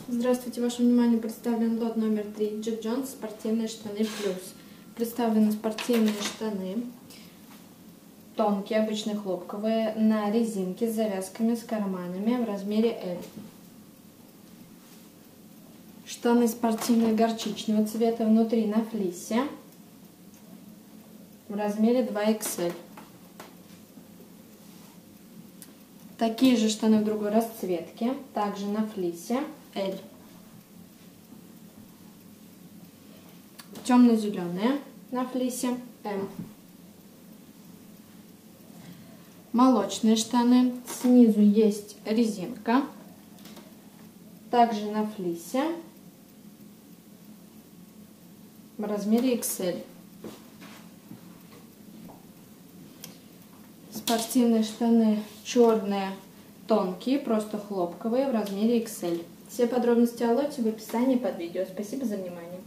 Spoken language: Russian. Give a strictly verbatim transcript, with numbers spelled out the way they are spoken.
Здравствуйте, вашему вниманию представлен лот номер три Jack Jones спортивные штаны плюс. Представлены спортивные штаны, тонкие, обычные хлопковые, на резинке с завязками, с карманами в размере L. Штаны спортивные горчичного цвета, внутри на флисе, в размере два икс эль. Такие же штаны в другой расцветке, также на флисе L. Темно-зеленые на флисе эм. Молочные штаны, снизу есть резинка, также на флисе в размере икс эль. Спортивные штаны черные, тонкие, просто хлопковые, в размере икс эль. Все подробности о лоте в описании под видео. Спасибо за внимание.